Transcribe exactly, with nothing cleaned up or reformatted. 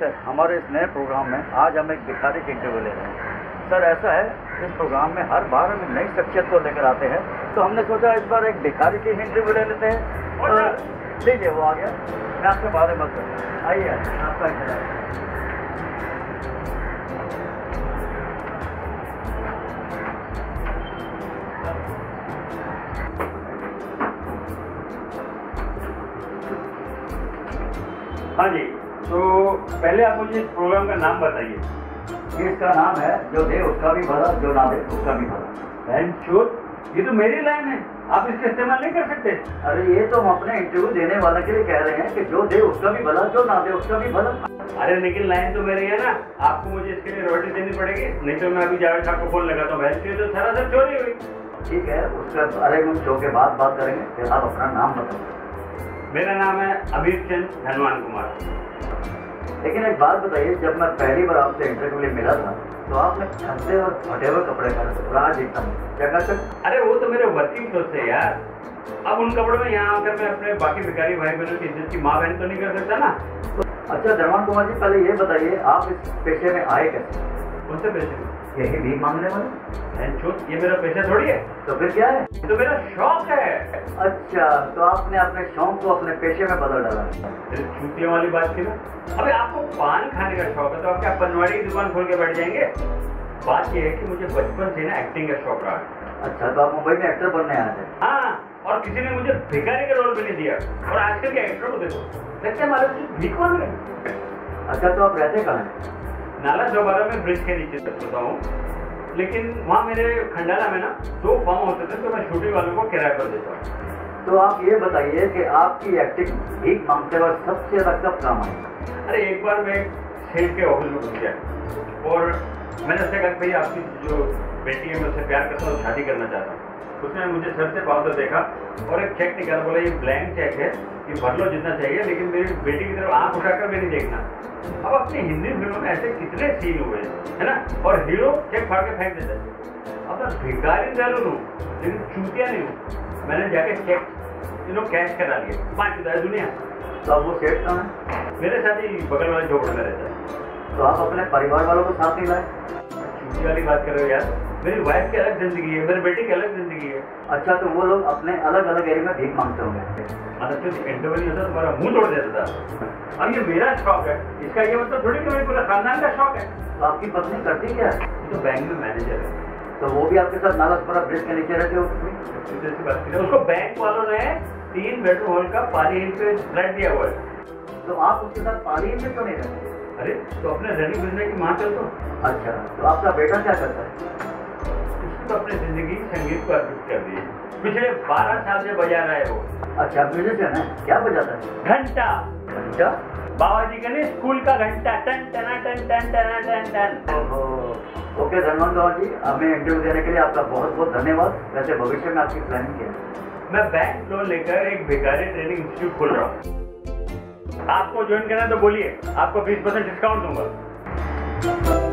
Sir, हमारे इस नए प्रोग्राम में आज हम एक भिखारी की इंटरव्यू ले रहे हैं। सर ऐसा है, इस प्रोग्राम में हर बार हम नई शख्सियत को लेकर आते हैं, तो हमने सोचा इस बार एक भिखारी की इंटरव्यू ले लेते हैं। और लीजिए वो आ गया, मैं आपके बारे में बताऊँ। आइए आपका इंतजार। हाँ जी, तो पहले आप मुझे इस प्रोग्राम का नाम बताइए। इसका नाम है जो दे उसका भी भला, जो ना दे उसका भी भला। बहन चोद, ये तो मेरी लाइन है, आप इसका इस्तेमाल नहीं कर सकते। अरे ये तो हम अपने इंटरव्यू देने वाले के लिए कह रहे हैं कि जो दे उसका भी भला, जो ना दे उसका भी भला। अरे लेकिन लाइन तो मेरी है ना, आपको मुझे इसके लिए रॉयल्टी देनी पड़ेगी, नहीं तो मैं अभी जावेद साहब को फोन लगाता हूँ। बहन चोद तो सरासर चोरी हुई। ठीक है, उसका अरे हम शो के बाद बात करेंगे, फिर आप अपना नाम बताइए। मेरा नाम है अमीर चंद धनवान कुमार। लेकिन एक बात बताइए, जब मैं पहली बार आपसे इंटरव्यू लिए मिला था तो आपने खंडे और फटे हुए कपड़े पहने आज देखता हूँ चकाचक। अरे वो तो मेरे वर्किंग क्लोथ थे यार, अब उन कपड़ों में यहाँ आकर मैं अपने बाकी भिखारी भाई बहनों की इज्जत की माँ बहन तो नहीं कर सकता ना। अच्छा धनवान कुमार जी, पहले ये बताइए आप इस पेशे में आए कैसे? कौन से पेशे में? यही भीख मांगने वाले। ये मेरा पेशा थोड़ी है। तो फिर क्या है? तो मेरा शौक है। अच्छा, तो आपने अपने शौक को अपने पेशे में बदल डाला। छुट्टियों वाली बात की ना। अबे आपको पान खाने का शौक है तो आप क्या पनवाड़ी की दुकान खोल के बैठ जाएंगे? बात यह है कि मुझे बचपन से ना एक्टिंग का शौक रहा है। अच्छा, तो आप मुंबई में एक्टर बनने आए थे? हाँ, और किसी ने मुझे भिखारी का रोल भी नहीं दिया। और आजकल के एक्टर को देखो, लगता है हमारे भीख मांग रहे। अच्छा, तो आप रहते कहाँ हैं? नाला चौबारा में ब्रिज के नीचे रहता हूँ, लेकिन वहाँ मेरे खंडाला में ना दो फार्म होते थे, तो मैं शूटिंग वालों को किराए पर देता हूँ। तो आप ये बताइए कि आपकी एक्टिंग भीख मांगते वक्त सबसे ज्यादा कब काम आई? अरे एक बार मैं सेठ के ऑफिस में घुस गया और मैंने उससे कहा भैया आपकी जो बेटी है मैं उससे प्यार करता हूँ, शादी करना चाहता हूँ। उसने मुझे सर से पाँव तक देखा और एक चेक निकाला, बोला ये ब्लैंक चेक है, ये भर लो जितना चाहिए, लेकिन मेरी बेटी की तरफ आंख उठाकर भी नहीं देखना। अब अपनी हिंदी फिल्मों में ऐसे कितने सीन हुए है ना, और हीरो चेक फाड़ के फेंक देता है। अब मैं भिखारी जरूर हूँ लेकिन चूतिया नहीं हूँ। मैंने जाके चेक यू नो कैश करा लिया, पाँच हजार दुनिया। तो अब वो सेठ कहाँ है? मेरे साथ ही बगल वाले झोपड़े में रहता है। तो आप अपने परिवार वालों को साथ नहीं लाए? चूती वाली बात कर रहे हो यार, मेरी वाइफ की अलग जिंदगी है, मेरे बेटे की अलग जिंदगी है। अच्छा, तो वो लोग अपने अलग अलग एरिया में भीख मांगते होंगे। मतलब इंटरव्यू होता तुम्हारा मुंह तोड़ देता था। अब ये मेरा शौक है, इसका ये मतलब थोड़ी कि मेरे पूरा खानदान का शौक है। तो आपकी पत्नी करती क्या है? तो बैंक में मैनेजर है। तो वो भी आपके साथ नालासोपारा ब्रिज के नीचे रहते हो? उसको बैंक वालों ने तीन बेडरूम हॉल का पाली हिल पे फ्लैट दिया हुआ है। तो आप उसके साथ पाली हिल में क्यों नहीं रहते? अरे तो अपने रनिंग बिजनेस की माँ चल दो। अच्छा, तो आपका बेटा क्या करता है? उसने तो अपनी जिंदगी संगीत को अर्पित कर दी, पिछले बारह साल से बजा रहा है वो। अच्छा, म्यूजिशियन है, क्या बजाता है? घंटा। घंटा? बाबा जी का नहीं, स्कूल का घंटा, टन टना टन टन टना टन टन। ओके धनवंत गौर जी, हमें इंटरव्यू देने के लिए आपका बहुत बहुत धन्यवाद। वैसे भविष्य में आपकी प्लानिंग क्या है? मैं बैंक लोन लेकर एक भिखारी ट्रेनिंग इंस्टीट्यूट खोल रहा हूँ। आपको ज्वाइन करना तो बोलिए, आपको बीस परसेंट डिस्काउंट दूंगा।